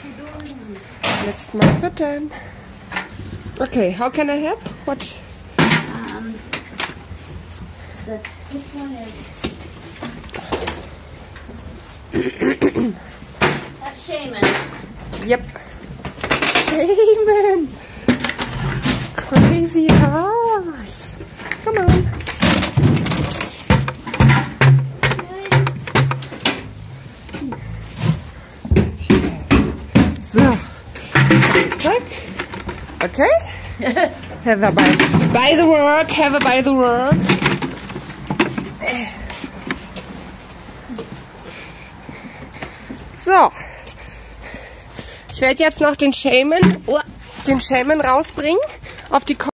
Letztes Mal füttern. Okay, how can I help? What? This one is that's Shaman. Yep. Shaman. Crazy horse. Come on. So. Zack. Okay. Have a by the work. Have a by the work. So. Ich werde jetzt noch den Shaman rausbringen auf die